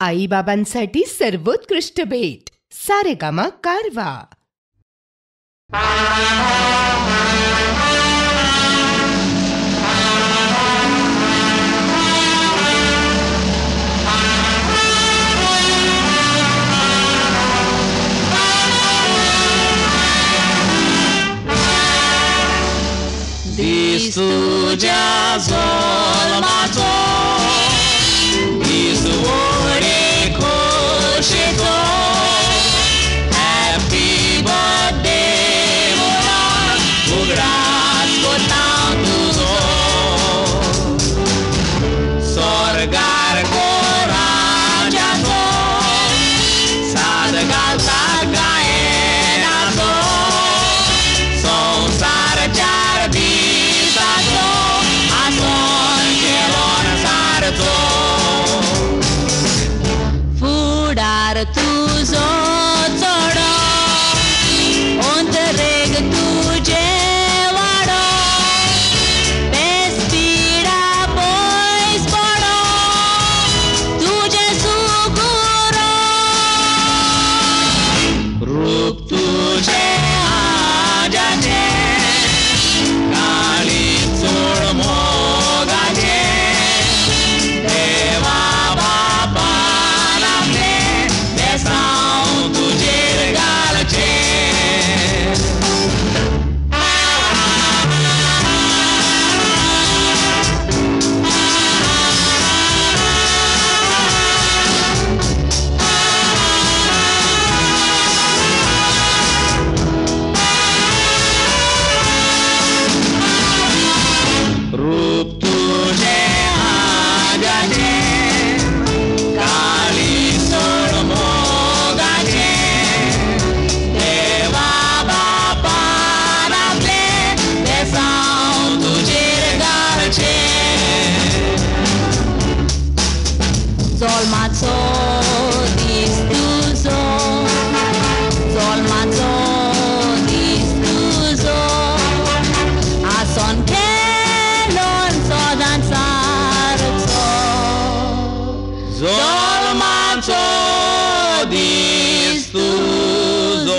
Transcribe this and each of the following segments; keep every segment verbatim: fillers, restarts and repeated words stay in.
आईबाबांसाठी सर्वोत्कृष्ट भेट सारेगामा कारवा. Dis tuđa zolmato, dis ore košeto, happy birthday mola, ugradsko tantu zo, sorgar koranjato, sadgal tagaenato, sonsar charbi. Fudar tuzo todo, ontreg tuje vado, pespira bois podo, tuje suguro, rup tuje ajaje, kali chod mogaje, deva baba. Zolmato, dis tuzo, zolmato, dis tuzo, a son che non so danzare so. Zolmato, dis tuzo.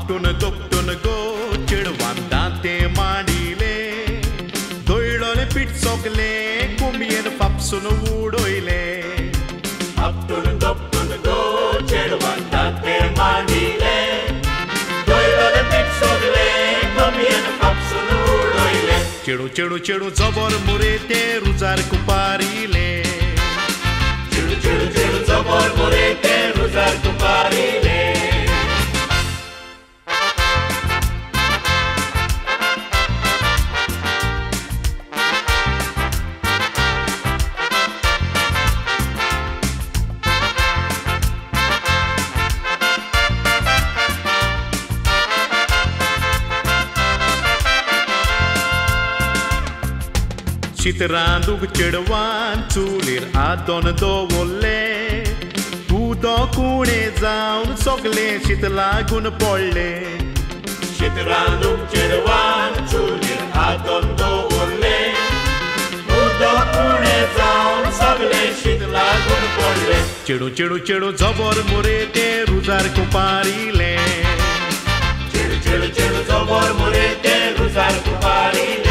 आपटून दोपटून गो चेडवान दांते मांडिले दोयळोले पीठ सोगले कुंबयेन फापसून उडोयले आपटून दोपटून गो चेडवान दांते मांडिले दोयळोले पीठ सोगले कुंबयेन फापसून उडोयले चेडू चेडू चेडू जबर मुरे ते रुजार कुपारिले चेडू चेडू चेडू जबर मुरे ते रुजार कुपारिले शीत रांदूंक चेडवान चुलीर आदोन दवरले उदक उणें जावन सगलें शीत लागून पडले शीत रांदूंक चेडवान चुलीर आदोन दवरले उदक उणें जावन सगलें शीत लागून पडले चेडू चेडू चेडू जबर मुरे ते रुजार कुपारिले चेडू चेडू चेडू जबर मुरे ते रुजार कुपारिले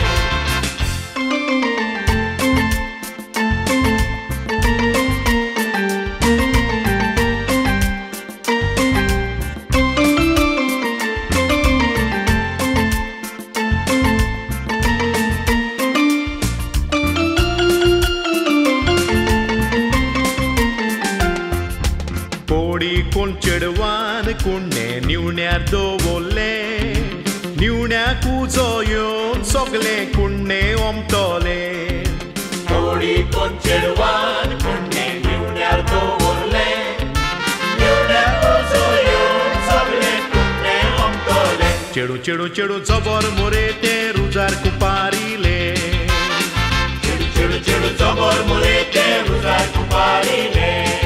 कोण चेडवान कुण्णे निवण्यार दवरले निवण्याक उजो येवन सगलें कुण्णे ओमतले कोडी कोण चेडवान कुण्णे निवण्यार दवरले निवण्याक उजो येवन सगलें कुण्णे ओमतले चेडू चेडू चेडू जबर मुरे ते रुजार कुपारिले चेडू चेडू चेडू जबर मुरे ते रुजार कुपारिले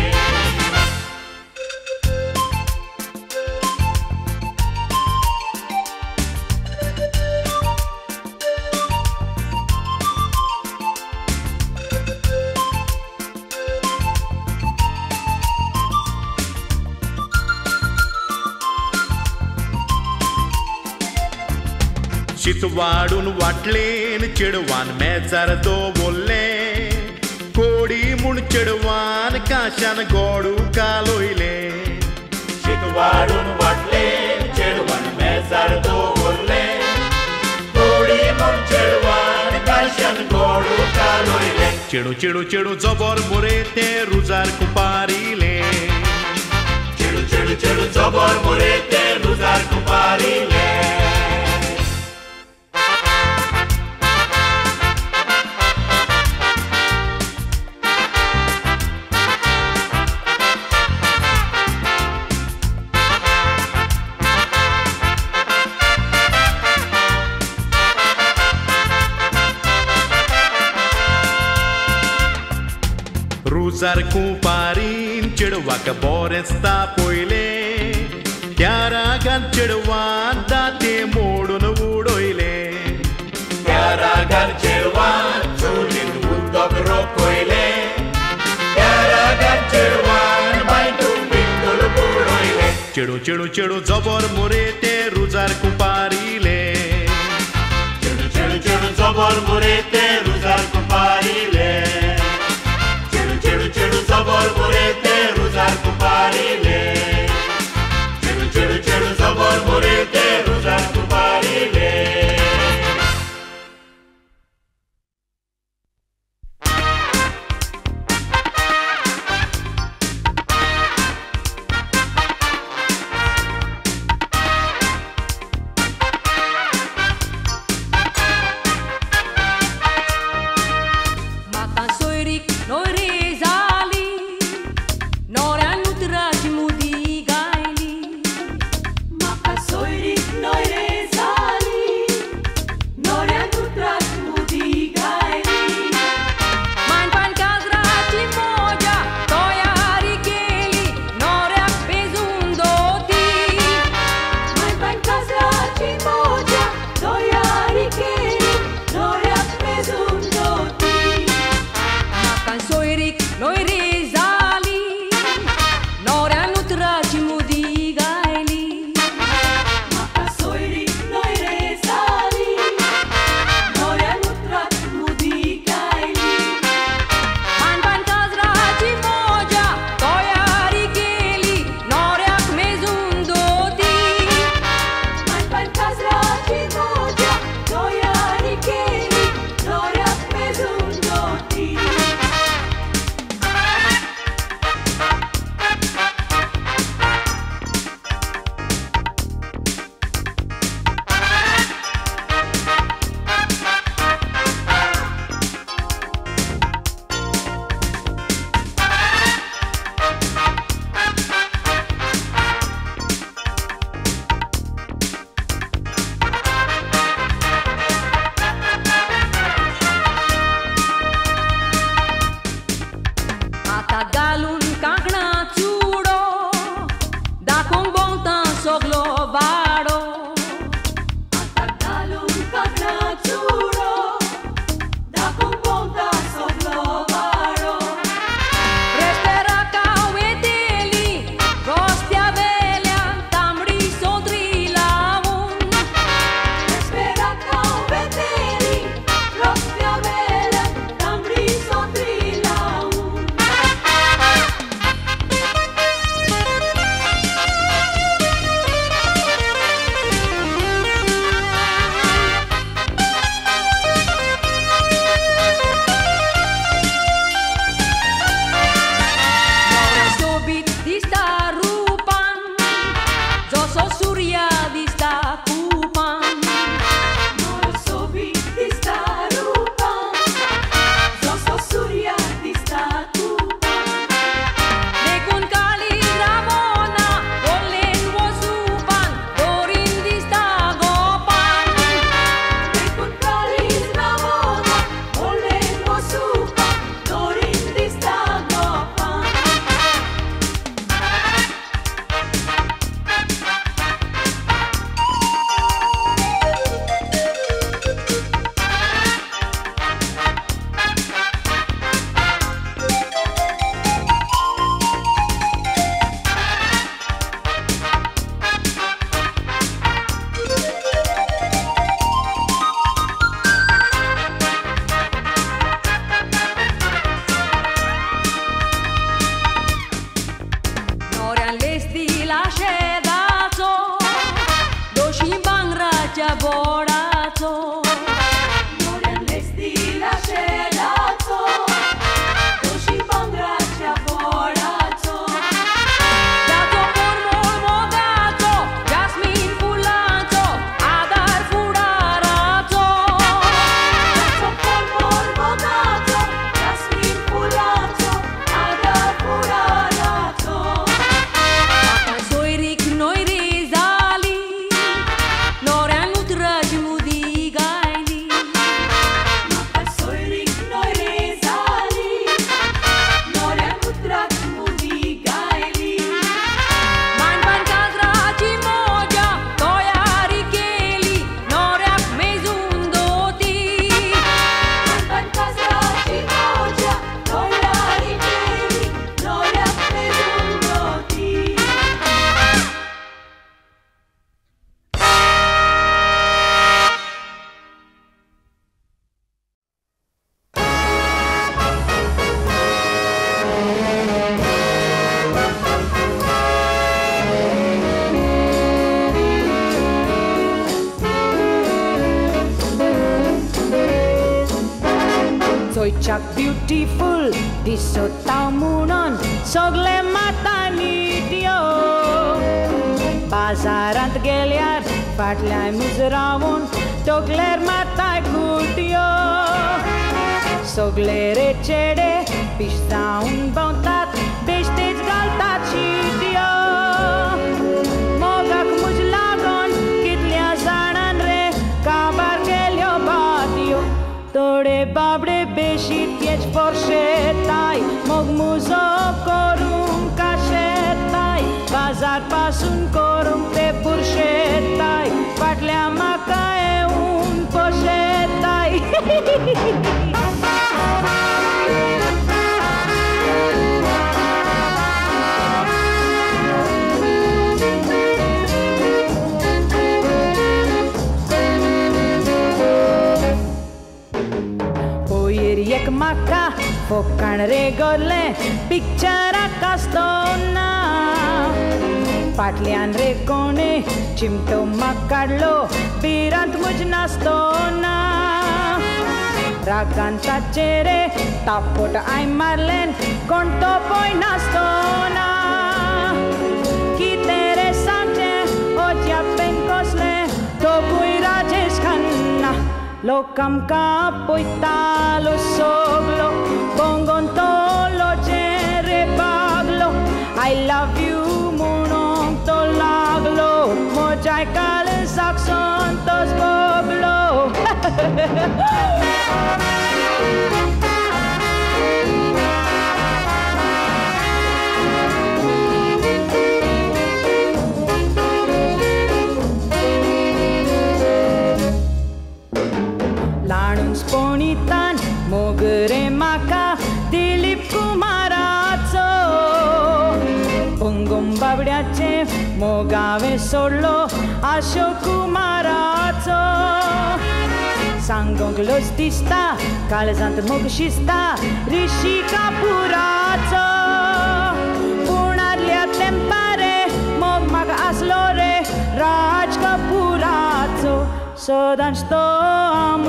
शीत वाडून वाटलेन चेडवान मेजार दवरले कोडी म्हूण चेडवान काशान गोडू कालोयले शीत वाडून वाटलेन चेडवान मेजार दवरले कोडी म्हूण चेडवान काशान गोडू कालोयले चेडू चेडू चेडू जबर मुरे ते रुजार कुपारिले चेडू चेडू चेडू जबर मुरे ते रुजार कुपारिले रुजार कुपारीन चेडवाक बोरेंच तापयले त्या रागान चेडवान दांते मोडून उडोयले त्या रागान चेडवान चुलीन उदक रोखयले त्या रागान चेडवान बांयतून बिंदूल बुडोयले चेडू चेडू चेडू जबर मुरे ते रुजार कुपारिले चेडू चेडू चेडू जबर मुरे ते रुजार कुपारिले चेडू चेडू चेडू जबर मुरे ते रुजार कुपारिले चेडू चेडू चेडू जबर मुरे ते रुजार कुपारिले Noi rezali, nora nu tragi mudi so surya di sta kupan. Moro sobi di sta rupan. So so surya di sta kupan. Nekun kali ramona bolen wosupan dorin di sta gopan. Nekun kali ramona bolen wosupan dorin di sta gopan. Norean lesti la shedazo doshim bang raja borazo. Norean lesti la shelazo. Doshi bangracia borazo. Dato por mol mogazo jasmin fulazo adar furarazo. Dato por mor mogazo. Jasmin pulazo. Adar purarazo. Soy ric noi rizali Norean utraj mudigaili. Mapar soy ric noi rezali. Norean utrat mudigaili. Man ban kazraci moja toiari keli Noreak mezundoti. Pan casraci moja. Doiari keli. Noreak mezundoti. Soy chak beautiful di so tamunon sogle matani dio Bazarant geliar fatlai muzravon togler matai kudio Sogle recede pista un bontat bestej galtat chidio Mogak mujlagon kitlia zanan re kabar gelio badio Tore babre beshi tiech forshetai Mog muzo korum kashetai Bazar pasun korum te burshetai Patlea makae un poshetai Poiriek maka fokan regole pictura castona Patlian recone chimto makarlo birant mujnastona Raganta chere tapot ai marlen konto poi nastona Kitere sante oja penkosle to pui rajesh khanna Lokam ka poitalo soglo bongon tolo chere baglo I love you munong to laglo mojai kal sakson tos boglo Lanun sponitan mogre maka Dilip Kumarazo Pungum babdiace mogave solo Ashok Kumarazo Sangong lostista kalzant mogshista Rishi Kapurazo Punadlia tempare mog mag aslore Raj Kapurazo Sodan sto am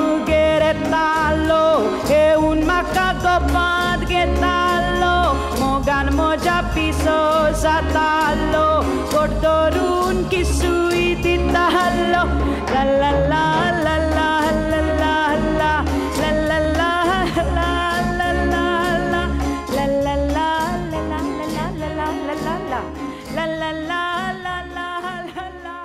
geretalo E un macaco pad getalo Mogan moja piso sa talo Gordoron kisui di talo La la la la la la la la La la la la la la la La la la la la la la la la la la La la la la la la la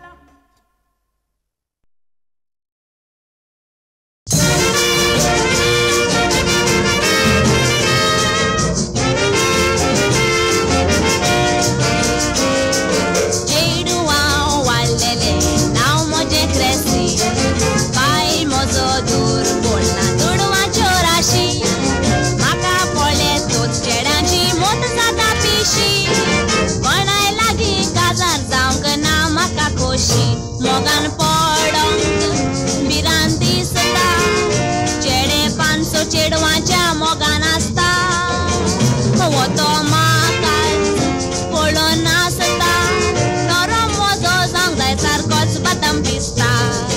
Mogan podong biran disata chede panso chedwacha mogan asta woto makai polo nasata noro mozo zang dai sarkots batam pista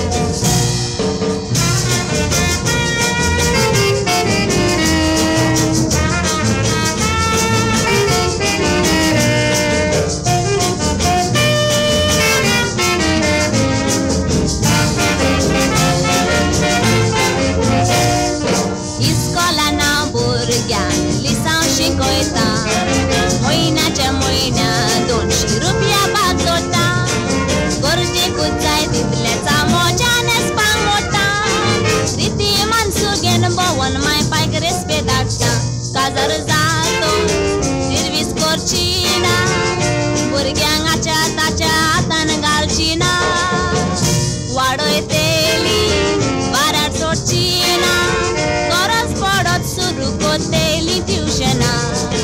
Kazar zato, service corcina, burgyan acha tacha tangal china, wado eteli, barat sorchina, koras podot suru koteli tuitiona.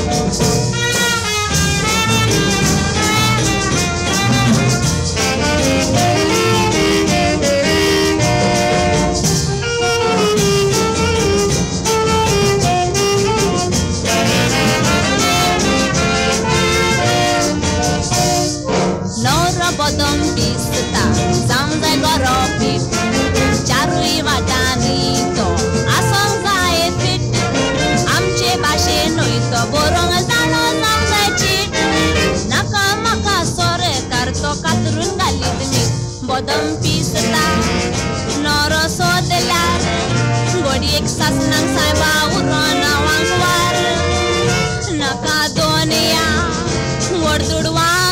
Bodom pista, samza goropi, charui vatani to, asonga e fit, amche bashe noito, borong zano samza chit, naka maka sore karto katrun galitni, bodom pista, noro sodelar, godi eksas nang saiba urona wangwar, naka donia, wardudwa.